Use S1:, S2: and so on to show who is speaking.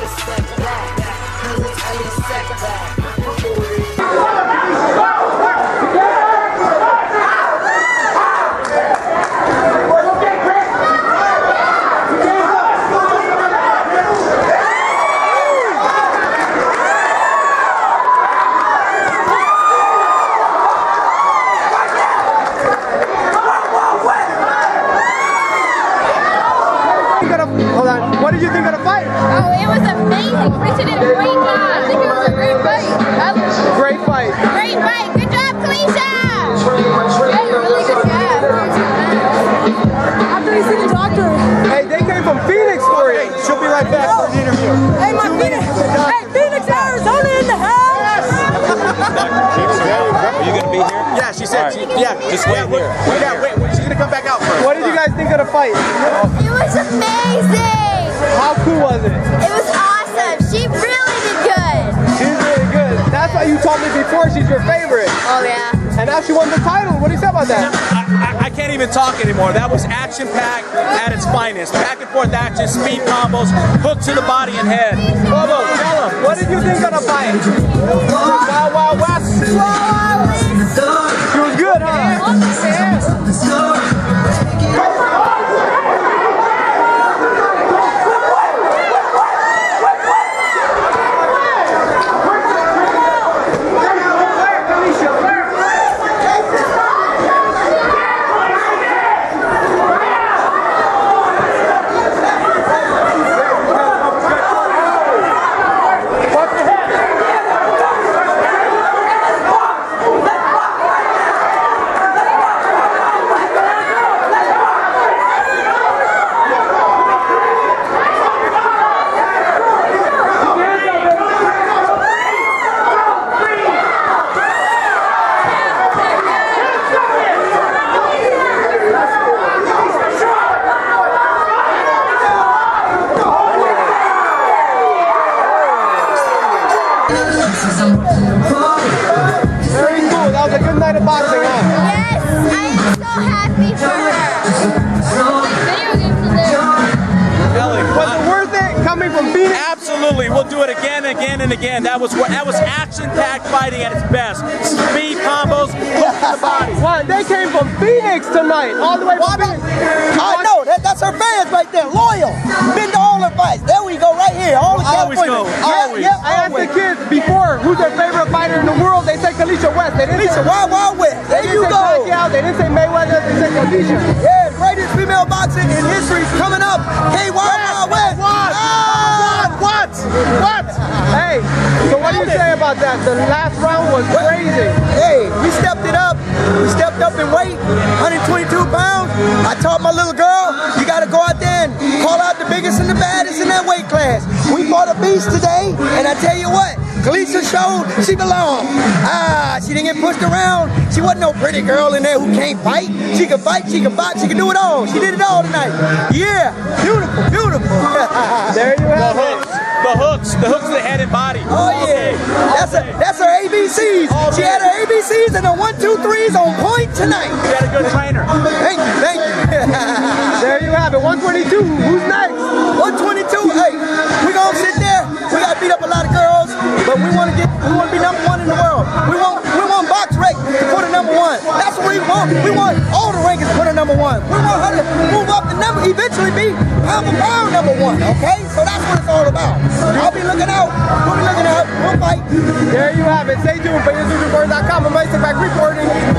S1: Hold on. What did you think of the fight?
S2: Oh, it was amazing. Kaliesha did a great job. I think it was a great fight.
S1: Great fight.
S2: Great fight. Good job, Kaliesha. Yeah, really good job.
S3: After you see the doctor.
S1: Hey, they came from Phoenix for you. She'll be right back for the interview.
S3: Hey, my Phoenix. Hey, Phoenix, Arizona in the house.
S4: Are you gonna be here?
S1: Yeah, she said.
S4: Right.
S1: Yeah,
S4: just wait here.
S1: Yeah, wait. She's gonna come back out first. What did you guys think of the fight?
S2: It was amazing.
S1: How cool was it?
S2: It was awesome. She really did good.
S1: She's really good. That's why you told me before she's your favorite.
S2: Oh, yeah.
S1: And now she won the title. What do you say about that?
S4: I can't even talk anymore. That was action-packed at its finest. Back and forth action, speed combos, hook to the body and head.
S1: Bobo, tell him, what did you think of the fight? Wild Wild West. She was good, huh? Very cool. That was a good night of boxing, huh?
S2: Yes, I am so happy for her. Video games today.
S1: Was it worth it coming from Phoenix?
S4: Absolutely. We'll do it again and again and again. That was action-packed fighting at its best. Speed combos, hook to the body.
S1: Wow, they came from Phoenix tonight, all the way from Phoenix.
S5: I know, that's her fans right there, loyal. Been to all her fights. There we go, right here, all in
S4: Always
S5: California.
S4: go, always.
S5: Yeah,
S1: I asked the kids before who's their favorite fighter in the world. They said Kaliesha West. They didn't
S5: Kaliesha,
S1: say
S5: Wild Wild West. There
S1: they
S5: you
S1: didn't say
S5: go.
S1: Pacquiao. They didn't say Mayweather. They said Kaliesha.
S5: Yeah, greatest female boxing in history is coming up. Hey, Wild Wild West.
S1: What? Hey, so what do you say about that? The last round was crazy.
S5: Hey, we stepped it up. We stepped up in weight, 122 pounds. I taught my little girl, you got to go out there and call out the biggest and the baddest in that weight class. We fought a beast today, and I tell you what, Kaliesha showed she belonged. She didn't get pushed around. She wasn't no pretty girl in there who can't fight. She could fight, she could box, she could do it all. She did it all tonight. Yeah, beautiful, beautiful.
S1: There you have it.
S4: The hooks to the head and body.
S5: Oh yeah, that's her ABCs. She had her ABCs and her 1, 2, 3s on point tonight.
S4: You got a good trainer.
S5: Thank you, thank you.
S1: There you have it. 122. Who's next?
S5: 122. Hey, we gonna sit there. We gotta beat up a lot of girls, but we wanna be number one in the world. We want box rec to put her number one. That's what we want. We want all the rankings to put her number one. We want her to move up and eventually be pound for pound number one. Okay, so that's what it's all about. I'll be looking out. We'll be looking out. We'll fight.
S1: There you have it. Stay tuned for ESNEWS.com. I'm Mike back reporting.